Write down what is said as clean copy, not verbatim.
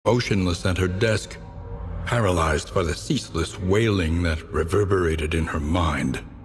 motionless at her desk, paralyzed by the ceaseless wailing that reverberated in her mind.